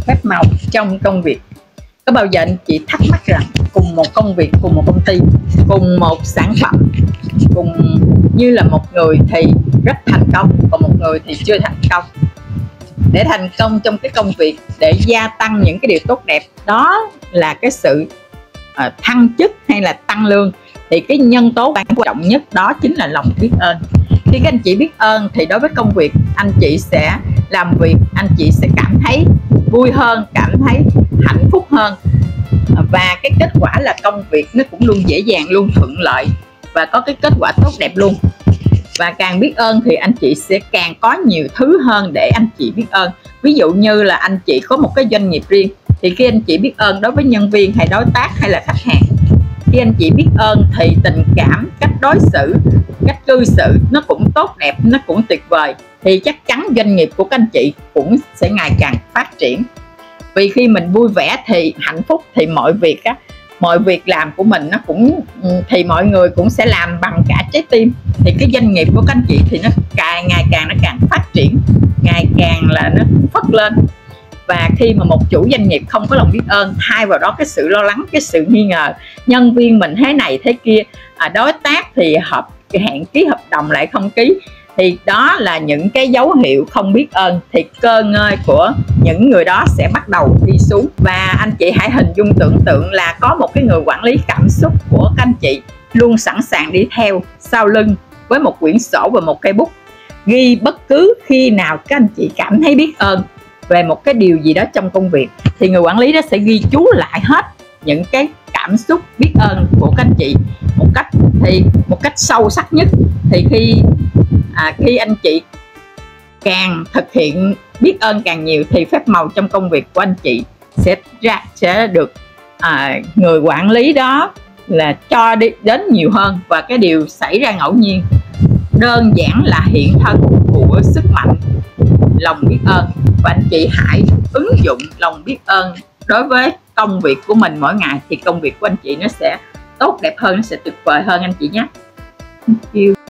phép màu trong công việc. Có bao giờ anh chị thắc mắc rằng cùng một công việc, cùng một công ty, cùng một sản phẩm, cùng như là một người thì rất thành công, còn một người thì chưa thành công. Để thành công trong cái công việc, để gia tăng những cái điều tốt đẹp, đó là cái sự thăng chức hay là tăng lương, thì cái nhân tố quan trọng nhất đó chính là lòng biết ơn. Khi các anh chị biết ơn thì đối với công việc, anh chị sẽ làm việc, anh chị sẽ cảm thấy vui hơn, cảm thấy hạnh phúc hơn, và cái kết quả là công việc nó cũng luôn dễ dàng, luôn thuận lợi và có cái kết quả tốt đẹp luôn. Và càng biết ơn thì anh chị sẽ càng có nhiều thứ hơn để anh chị biết ơn. Ví dụ như là anh chị có một cái doanh nghiệp riêng, thì khi anh chị biết ơn đối với nhân viên hay đối tác hay là khách hàng, khi anh chị biết ơn thì tình cảm, cách đối xử, cách cư xử nó cũng tốt đẹp, nó cũng tuyệt vời, thì chắc chắn doanh nghiệp của các anh chị cũng sẽ ngày càng phát triển. Vì khi mình vui vẻ thì hạnh phúc thì mọi việc làm của mình nó cũng thì mọi người cũng sẽ làm bằng cả trái tim, thì cái doanh nghiệp của các anh chị thì nó ngày càng nó càng phát triển, ngày càng là nó phất lên. Và khi mà một chủ doanh nghiệp không có lòng biết ơn, thay vào đó cái sự lo lắng, cái sự nghi ngờ, nhân viên mình thế này thế kia, đối tác thì hẹn ký hợp đồng lại không ký, thì đó là những cái dấu hiệu không biết ơn, thì cơ ngơi của những người đó sẽ bắt đầu đi xuống. Và anh chị hãy hình dung tưởng tượng là có một cái người quản lý cảm xúc của các anh chị luôn sẵn sàng đi theo sau lưng với một quyển sổ và một cây bút, ghi bất cứ khi nào các anh chị cảm thấy biết ơn về một cái điều gì đó trong công việc, thì người quản lý đó sẽ ghi chú lại hết những cái cảm xúc biết ơn của các anh chị một cách sâu sắc nhất. Thì khi anh chị càng thực hiện biết ơn càng nhiều, thì phép màu trong công việc của anh chị sẽ được người quản lý đó là cho đi đến nhiều hơn. Và cái điều xảy ra ngẫu nhiên đơn giản là hiện thân của sức mạnh lòng biết ơn. Và anh chị hãy ứng dụng lòng biết ơn đối với công việc của mình mỗi ngày, thì công việc của anh chị nó sẽ tốt đẹp hơn, nó sẽ tuyệt vời hơn anh chị nhé. Thank you.